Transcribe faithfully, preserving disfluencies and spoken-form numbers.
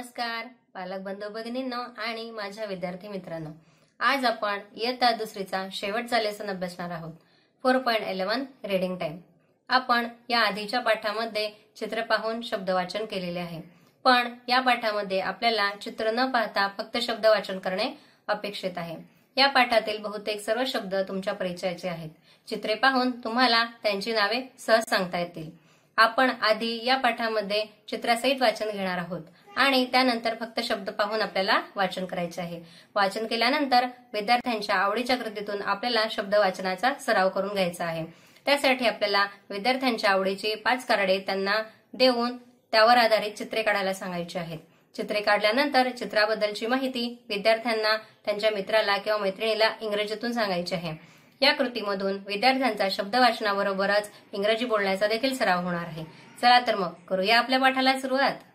नमस्कार पालक बंधू भगिनींनो आणि माझ्या विद्यार्थी मित्रांनो, आज आपण इयत्ता दुसरीचा शेवटचा लेसन अभ्यासणार आहोत. Four point eleven reading time. आपण या आधीच्या पाठामध्ये चित्र पाहून शब्द वाचन केलेले आहे, पण या पाठामध्ये आपल्याला चित्र न पाहता फक्त शब्द वाचन करणे अपेक्षित आहे. या पाठातील बहुतेक सर्व शब्द तुमच्या परिचयाचे आहेत. चित्रे पाहून तुम्हाला त्यांची नावे सहज सांगता येतील. आपण आधी या पाठामध्ये चित्रासहित वाचन घेणार आहोत आणि त्यानंतर फक्त शब्द पाहून आपल्याला वाचन करायचे आहे. वाचन केल्यानंतर विद्यार्थ्यांच्या आवडीच्या कृतीतून आपल्याला शब्द वाचनाचा सराव करून घ्यायचा आहे. त्यासाठी आपल्याला विद्यार्थ्यांच्या आवडीची पाच कार्डे त्यांना देऊन त्यावर आधारित चित्रे काढायला सांगायची आहेत. चित्रे काढल्यानंतर चित्राबद्दलची माहिती विद्यार्थ्यांना त्यांच्या मित्राला किंवा मैत्रिणीला इंग्रजीतून सांगायची आहे. या कृतीमधून विद्यार्थ्यांचा शब्द वाचनाबरोबरच इंग्रजी बोलण्याचा देखील सराव होणार आहे. चला तर मग करूया आपल्या पाठाला सुरुवात.